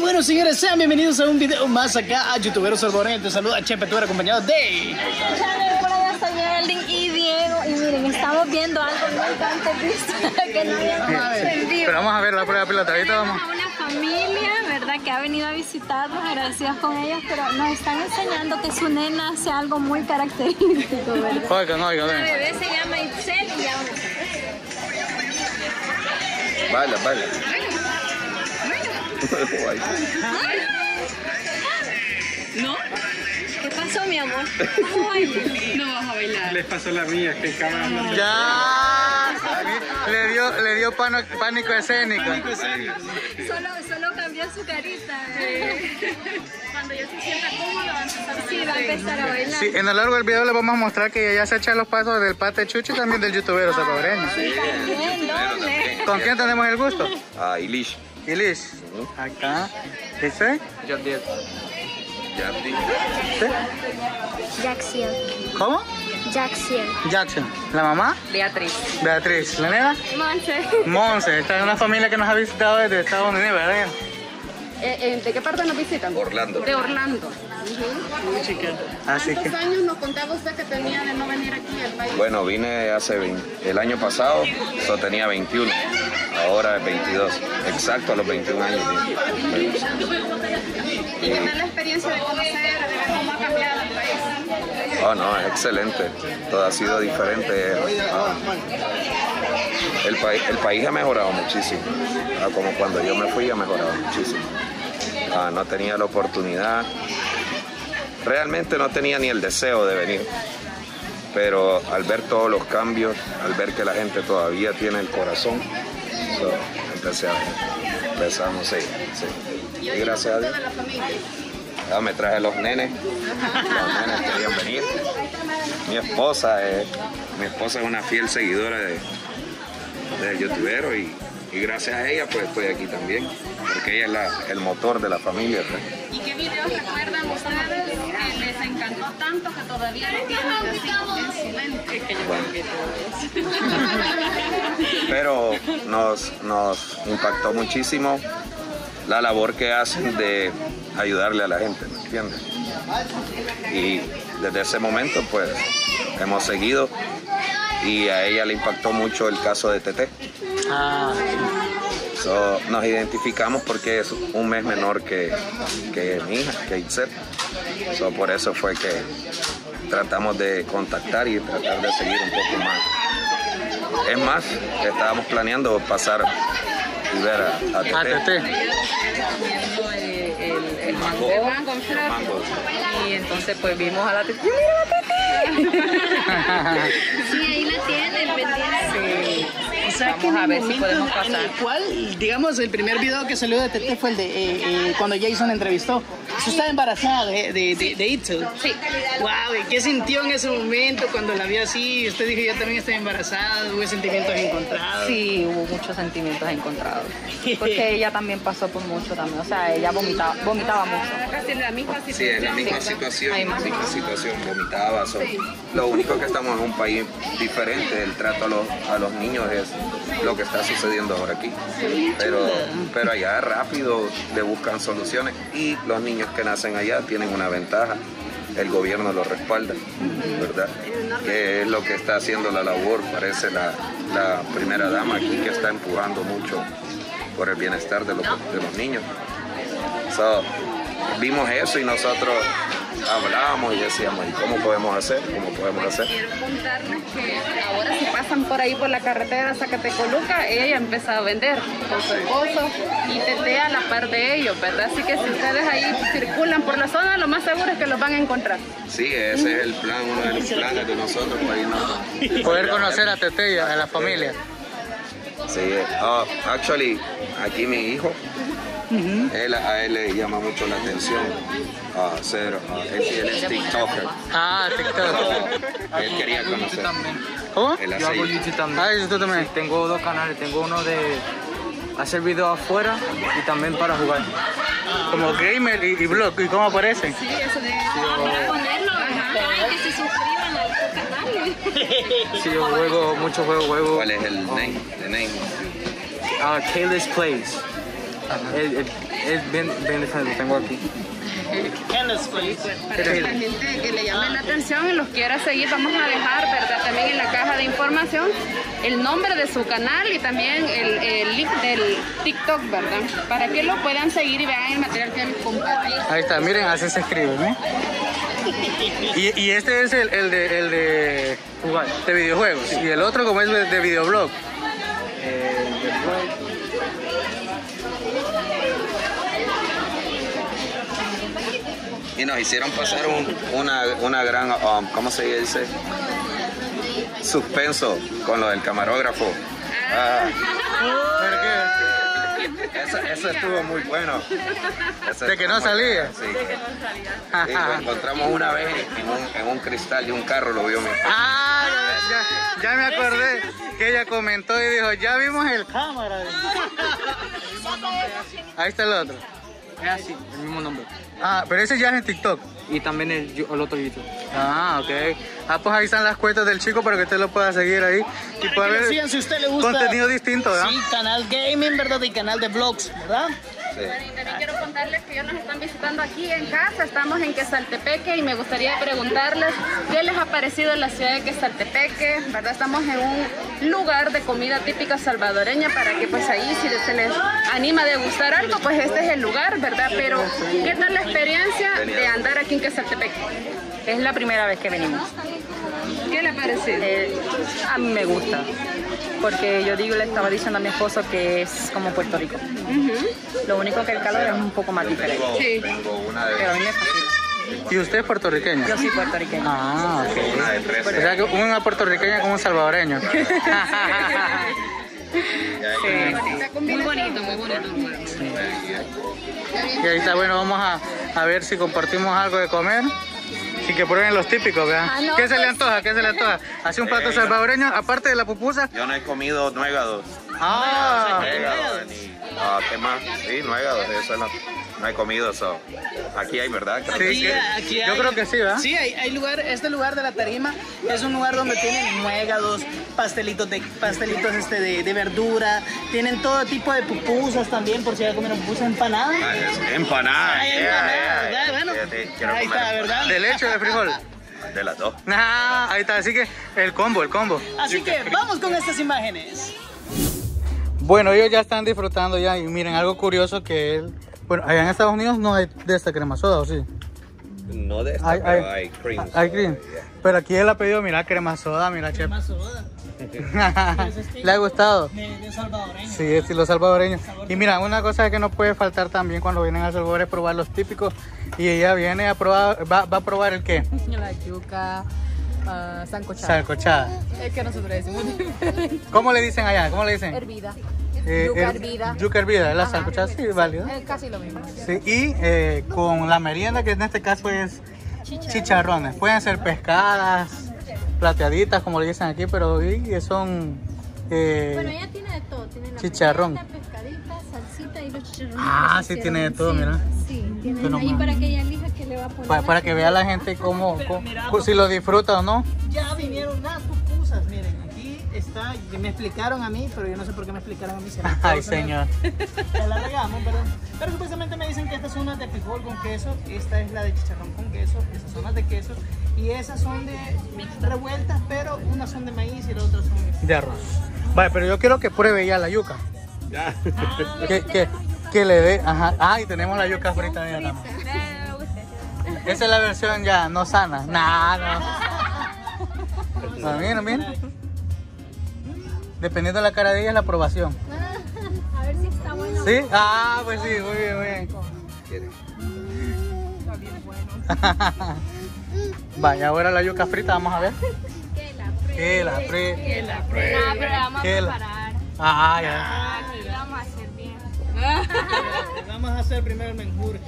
bueno, señores, sean bienvenidos a un video más acá a YouTuberos Salvadoreños. Te saluda Chepe, tú eres acompañado de... Por allá está Geraldine y Diego. Y miren, estamos viendo algo nunca antes visto que no habíamos en vivo. Pero vamos a ver la prueba pilota, ahorita vamos. A una familia, ¿verdad? Que ha venido a visitarnos, agradecidos con ellos, pero nos están enseñando que su nena hace algo muy característico, ¿verdad? Oigan, La ven. bebé se llama Itzel y aún... Baila. ¿No? ¿Qué pasó, mi amor? ¿Cómo bailas? No vas a bailar. Les pasó la mía, que cámara no. Ya le dio pánico escénico. Solo cambió su carita. Cuando ya se sienta cómodo va a empezar a bailar. Sí, va a empezar a bailar. Sí, en lo largo del video les vamos a mostrar que ella se echa los pasos del Pate Chucho y también del YouTubero salvadoreño. Sí, también, doble. ¿Con quién tenemos el gusto? Ilish. Ilish. Acá. ¿Dice? Jordiel. Jackson. ¿Cómo? Jackson. Jackson. ¿La mamá? Beatriz. Beatriz. ¿La nena? Monse. Monse. Esta es una familia que nos ha visitado desde Estados Unidos, ¿verdad? ¿De qué parte nos visitan? Orlando. De Orlando. Así que... ¿Cuántos años nos contaba usted que tenía de no venir aquí al país? Bueno, vine el año pasado, yo tenía 21, ahora es 22, exacto a los 21 años. ¿Y tener la experiencia de conocer, de ver cómo ha cambiado el país? Oh, no, es excelente, todo ha sido diferente. El país ha mejorado muchísimo, como cuando yo me fui ha mejorado muchísimo. No tenía la oportunidad, realmente no tenía ni el deseo de venir, pero al ver todos los cambios, al ver que la gente todavía tiene el corazón, empezamos, sí. Y gracias a Dios. De la familia. Me traje los nenes querían venir. Mi esposa es una fiel seguidora de YouTubero y gracias a ella pues estoy aquí también, porque ella es el motor de la familia. ¿Y qué videos recuerdan ustedes que les encantó tanto que todavía lo tienen así en su mente? Bueno. Pero nos impactó muchísimo la labor que hacen de ayudarle a la gente, ¿me entiendes? Y desde ese momento pues hemos seguido y a ella le impactó mucho el caso de Tete. Nos identificamos porque es un mes menor que mi hija, que Itzel. Por eso fue que tratamos de contactar y tratar de seguir un poco más. Es más, estábamos planeando pasar y ver a Tete. El mango, y entonces pues vimos a la Tete. Sí, ahí la tienen, pendiente. O sea, vamos a ver si podemos pasar. En el cual, digamos, el primer video que salió de Tete fue el de cuando Jason entrevistó. Usted estaba embarazada de Itzel. Sí. Wow, ¿y qué sintió en ese momento cuando la vio así? Usted dijo, yo también estoy embarazada, hubo sentimientos encontrados. Sí, hubo muchos sentimientos encontrados. Porque ella también pasó por mucho también. O sea, ella vomitaba mucho. Casi en la misma situación. Sí, en la misma situación, vomitaba. Lo único que estamos en un país diferente, el trato a los niños es lo que está sucediendo ahora aquí. Pero allá rápido le buscan soluciones y los niños que nacen allá tienen una ventaja. El gobierno lo respalda, ¿verdad? Que es lo que está haciendo la labor, parece la primera dama aquí que está empujando mucho por el bienestar de los niños. Vimos eso y nosotros hablábamos y decíamos, ¿y cómo podemos hacer? Quiero contarles que ahora si pasan por ahí por la carretera Zacatecoluca, ella empezó a vender con su esposo y Tete a la par de ellos, ¿verdad? Así que si ustedes ahí circulan por la zona, lo más seguro es que los van a encontrar. Sí, ese es el plan, uno de los planes de nosotros para irnos. Poder conocer a Tete y a la familia. Sí, actually, aquí mi hijo, a él le llama mucho la atención él es TikToker. TikTok. Él quería conocer. ¿Cómo? Él Yo hago hace YouTube también. YouTube también. Sí, tengo dos canales, tengo uno de hacer videos afuera y también para jugar. Como gamer y blog. ¿Y cómo aparecen? Sí, eso de ponerlo, ajá, que se suscriban al canal. Sí, yo juego muchos juegos. ¿Cuál es el name? Kayla's Plays. Es bien decente, lo tengo aquí. Para que la gente que le llame la atención y los quiera seguir, vamos a dejar, ¿verdad? También en la caja de información el nombre de su canal y también el link del TikTok, ¿verdad? Para que lo puedan seguir y vean el material que les comparte. Ahí está, miren, así se escribe, ¿no? Y este es el de videojuegos. Y el otro como es de videoblog. Y nos hicieron pasar una gran, ¿cómo se dice? Suspenso con lo del camarógrafo. Eso estuvo muy bueno. ¿De que no salía? Sí. Y lo encontramos una vez en un cristal de un carro, lo vio mi esposa. Ya me acordé que ella comentó y dijo, ya vimos el cámara. Ahí está el otro. Es así, el mismo nombre. Pero ese ya es en TikTok. Y también el otro YouTube. Ok. Pues ahí están las cuentas del chico para que usted lo pueda seguir ahí. Y pueda ver si usted le gusta contenido distinto, ¿verdad? Sí, canal gaming, ¿verdad? Y canal de vlogs, ¿verdad? Sí. Bueno, y también quiero contarles que ellos nos están visitando aquí en casa, estamos en Quesaltepeque y me gustaría preguntarles qué les ha parecido la ciudad de Quesaltepeque, ¿verdad? Estamos en un lugar de comida típica salvadoreña para que pues ahí si se les anima a degustar algo, pues este es el lugar, ¿verdad? Pero ¿qué tal la experiencia de andar aquí en Quesaltepeque? Es la primera vez que venimos. ¿Qué le ha parecido? A mí me gusta, porque yo le estaba diciendo a mi esposo que es como Puerto Rico. Lo único que el calor es un poco más diferente. Sí. Tengo una de Pero a mí me fascina. ¿Y usted es puertorriqueño? Yo soy puertorriqueña. Ok. una de 13. O sea que una puertorriqueña como un salvadoreño. Muy bonito, muy bonito. Y ahí está, bueno, vamos a ver si compartimos algo de comer. Y que prueben los típicos, ¿verdad? ¿Qué se le antoja? ¿Qué se le antoja? Así un plato salvadoreño, aparte de la pupusa. Yo no he comido nuegados. Nuegados ¿qué más? Sí, nuegados, eso no he comido eso. Aquí hay, ¿verdad? Sí, aquí yo creo que sí, ¿verdad? Sí, hay lugar, este lugar de la tarima es un lugar donde tienen nuegados, pastelitos de verdura, tienen todo tipo de pupusas también, por si ya comieron pupusas, empanadas. Empanadas. ¿Verdad? Bueno, ahí está, ¿verdad? ¿De leche o de frijol? De las dos. Ahí está, así que el combo. Así que vamos con estas imágenes. Bueno, ellos ya están disfrutando ya y miren, algo curioso que él... Bueno, allá en Estados Unidos no hay de esta crema soda, ¿o sí? No de esta, pero hay cream. Hay cream. Pero aquí él ha pedido, mira, crema soda, mira, chef. Crema soda. ¿Le ha gustado? De salvadoreño. Sí, estilo salvadoreño. Y mira, una cosa que no puede faltar también cuando vienen a El Salvador es probar los típicos. Y ella viene a probar, va a probar el qué? La yuca sancochada. Sancochada. Es que nosotros decimos diferente. ¿Cómo le dicen allá? ¿Cómo le dicen? Hervida. Yuca hervida. Yuca hervida, la sancochada, sí, válido. Es casi lo mismo. Sí, y con la merienda, que en este caso es chicharrones. Pueden ser pescadas, plateaditas, como le dicen aquí, pero son... Bueno, ella tiene de todo. Tiene la chicharrón. pescadita, salsita y los chicharrones. Sí, tiene de todo, mira. Sí, tiene Pero ahí para que ella elija qué le va a poner. Para que vea la gente cómo si lo disfruta o no. Ya vinieron las pupusas, miren, aquí está, me explicaron a mí, pero yo no sé por qué me explicaron a mí. Ay, señor. Te la regamos, perdón. Pero supuestamente me dicen que estas son las de frijol con queso, esta es la de chicharrón con queso, esas son las de queso, y esas son de revueltas, pero unas son de maíz y las otras son de arroz. Vale, pero yo quiero que pruebe ya la yuca. Ya. Que le dé, y tenemos la yuca frita ya también. Esa es la versión ya no sana. No, mira. Dependiendo de la cara de ella es la aprobación. A ver si está bueno. ¿Sí? Pues sí, muy bien. Vaya, ahora la yuca frita, vamos a ver. Que la pruebe. Pero la vamos a preparar. Ya. Aquí lo vamos a hacer bien. Vamos a hacer primero el menjurje.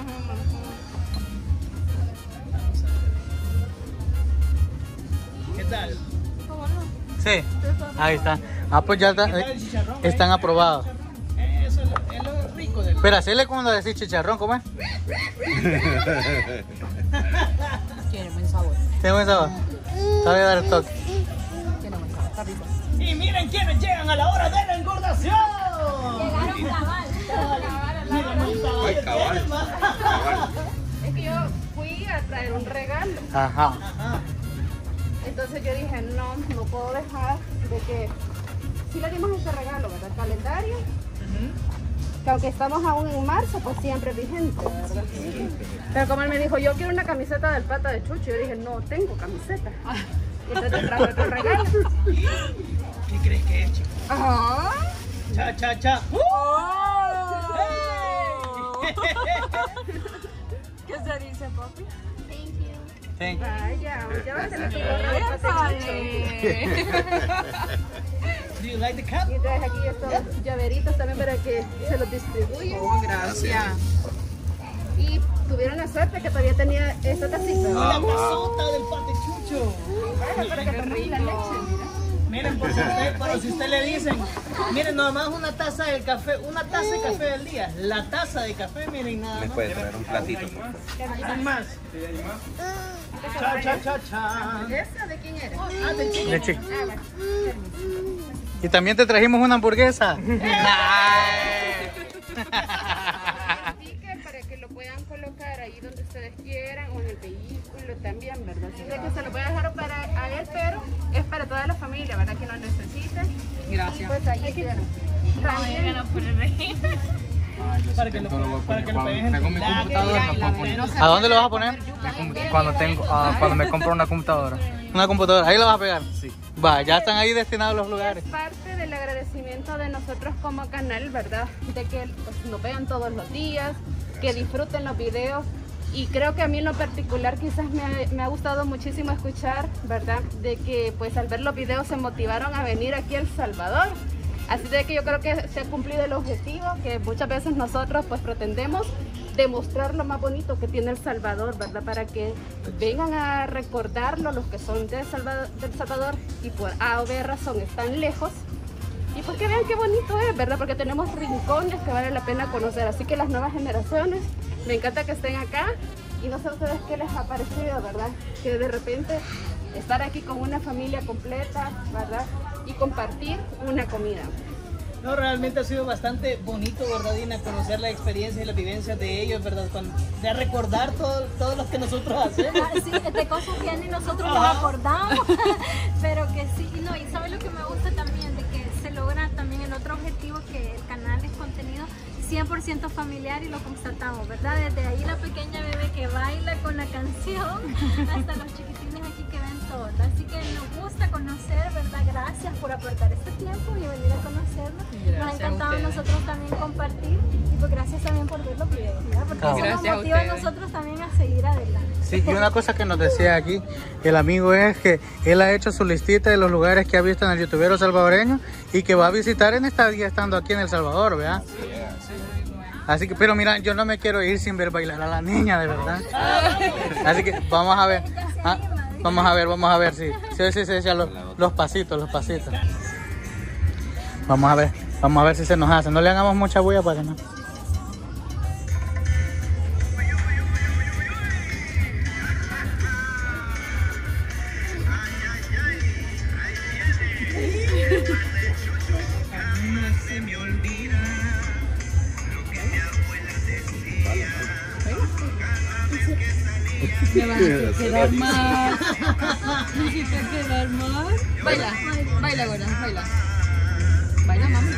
¿Qué tal? Sí, ahí está. Pues ya están aprobados. Eso es lo rico del... Pero hacerle cuando decís chicharrón, ¿cómo es? Tiene buen sabor. Tiene buen sabor. Sabe dar el toque. Tiene buen sabor. Está rico. Y miren quiénes llegan a la hora de la engordación. Llegaron cabal. un regalo. Ajá. Entonces yo dije, no puedo dejar de que... Sí le dimos ese regalo, ¿verdad? El calendario. Que aunque estamos aún en marzo, pues siempre vigente, ¿verdad? Pero como él me dijo, yo quiero una camiseta del Pata de Chucho, yo dije, no tengo camiseta. Y entonces trajo otro regalo. ¿Qué crees que es, chico? Ajá. Cha, cha, cha. ¿Qué se dice, papi? Sí. Vaya, ya va a ser tu gorra del Pata de Chucho. Do you like the cup? Y traes aquí estos llaveritos también para que se los distribuyan. Oh, gracias. Y tuvieron la suerte que todavía tenía esta tacita. La tazota del Pate Chucho. Para que tomen la leche. Miren, pero si usted le dicen, miren, nomás una taza de café del día. La taza de café, miren, nada ¿Me más. puede traer un platito, por favor? ¿Quién más? Cha, cha, cha, cha. ¿Esa de quién era? Ah, del chico. De chico. Y también te trajimos una hamburguesa. Sticker para que lo puedan colocar ahí donde ustedes quieran o en el vehículo también, ¿verdad? Así de que se lo voy a dejar para a él, pero es para toda la familia, ¿verdad? Que lo necesite. Gracias. Pues ahí tienen. También Para que lo peguen en Con mi computadora no puedo poner. ¿A dónde lo vas a poner? Cuando me compro una computadora. Una computadora. Ahí lo vas a pegar. Sí. Va, ya están ahí destinados los lugares. es parte del agradecimiento de nosotros como canal, ¿verdad? De que pues, nos vean todos los días, que disfruten los videos. Y creo que a mí en lo particular quizás me ha gustado muchísimo escuchar, ¿verdad? De que pues al ver los videos se motivaron a venir aquí a El Salvador. Así de que yo creo que se ha cumplido el objetivo, que muchas veces nosotros pues pretendemos demostrar lo más bonito que tiene El Salvador, ¿verdad? Para que vengan a recordarlo los que son de El Salvador y por A o B razón están lejos. Y pues que vean qué bonito es, ¿verdad? Porque tenemos rincones que vale la pena conocer. Así que las nuevas generaciones, me encanta que estén acá. Y no sé a ustedes qué les ha parecido, ¿verdad? Que de repente estar aquí con una familia completa, ¿verdad? Y compartir una comida. No, realmente ha sido bastante bonito, ¿verdad, Dina? Conocer la experiencia y las vivencias de ellos, ¿verdad? De recordar todo lo que nosotros hacemos. Sí, de cosas que ni nosotros nos acordamos, pero que sí, y no, y ¿sabes lo que me gusta también? De que se logra también el otro objetivo, que el canal es contenido 100% familiar, y lo constatamos, ¿verdad? Desde ahí la pequeña bebé que baila con la canción hasta los chiquitines aquí que ven todo. Así que nos gusta conocer, ¿verdad? Gracias por aportar este tiempo y venir a conocernos. Nos ha encantado a nosotros también compartir, y pues gracias también por ver los videos, ¿verdad? Porque eso nos motiva a nosotros también a seguir adelante. Sí, y una cosa que nos decía aquí el amigo es que él ha hecho su listita de los lugares que ha visto en el youtubero salvadoreño y que va a visitar en esta día estando aquí en El Salvador, ¿verdad? Así que, pero mira, yo no me quiero ir sin ver bailar a la niña, de verdad. Así que vamos a ver. Vamos a ver, sí, los pasitos. Vamos a ver si se nos hace. No le hagamos mucha bulla para que no. Me vas a quedar más. Me vas a quedar más. Baila ahora, baila. Baila, mamá.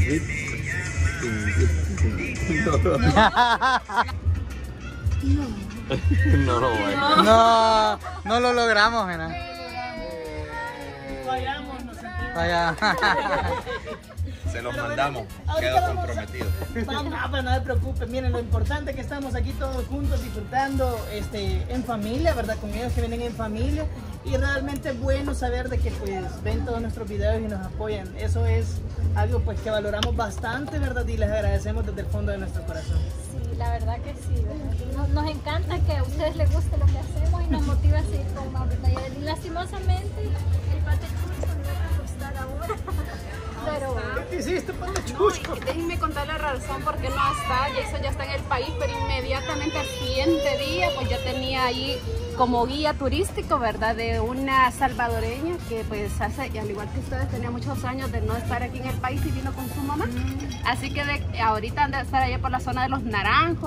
No lo voy a. No lo logramos, ¿verdad? Fallamos, nos sentimos. Vaya. Se los mandamos. Ahorita Quedo vamos. comprometido. No se preocupen, miren, lo importante es que estamos aquí todos juntos disfrutando en familia, ¿verdad? Con ellos que vienen en familia, y realmente es bueno saber de que pues ven todos nuestros videos y nos apoyan. Eso es algo pues que valoramos bastante, ¿verdad? Y les agradecemos desde el fondo de nuestro corazón. Sí, la verdad que sí, ¿verdad? Nos encanta que a ustedes les guste lo que hacemos y nos motiva a seguir con más, ¿verdad? Y lastimosamente el Pate Chucho no va a gustar ahora. Pero ¿Qué hiciste, Pate Chucho? Y déjenme contar la razón por qué no está. Jason ya está en el país, pero inmediatamente al siguiente día pues ya tenía ahí como guía turístico, ¿verdad? De una salvadoreña que pues hace, al igual que ustedes, tenía muchos años de no estar aquí en el país y vino con su mamá. Así que ahorita anda a estar allá por la zona de Los Naranjos.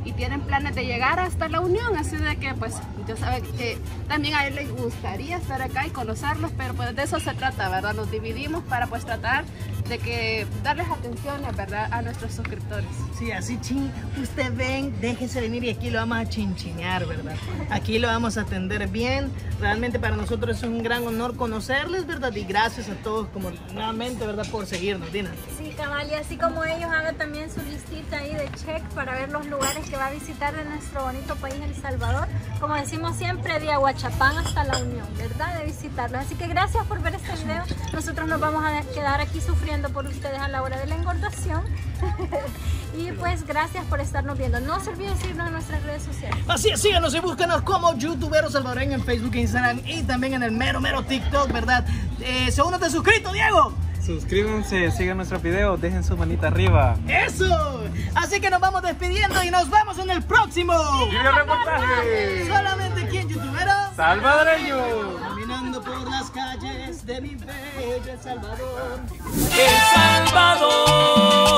y tienen planes de llegar hasta la Unión, así de que pues yo sé que también a él les gustaría estar acá y conocerlos, pero pues de eso se trata, ¿verdad? Nos dividimos para pues tratar de que darles atención, ¿verdad?, a nuestros suscriptores. Sí, así usted ven, déjese venir y aquí lo vamos a chinchinear, ¿verdad? Aquí lo vamos a atender bien. Realmente para nosotros es un gran honor conocerles, ¿verdad? Y gracias a todos como nuevamente, ¿verdad?, por seguirnos, Dina. Sí, cabal, y así como ellos hagan también su listita ahí de check para ver los lugares que va a visitar de nuestro bonito país, El Salvador. Como decimos siempre, de Aguachapán hasta la Unión, ¿verdad?, de visitarlos. Así que gracias por ver este video. Nosotros nos vamos a quedar aquí sufriendo por ustedes a la hora de la engordación. Y pues gracias por estarnos viendo. No se olviden seguirnos en nuestras redes sociales. Así es, síganos y búscanos como YouTuberos Salvadoreños en Facebook, Instagram y también en el mero TikTok, ¿verdad? Segundo te suscrito, Diego. Suscríbanse, sigan nuestros videos, dejen su manita arriba. ¡Eso! Así que nos vamos despidiendo y nos vemos en el próximo video reportaje. Solamente aquí en YouTubero Salvadoreño. Caminando por las calles de mi bello El Salvador. El Salvador.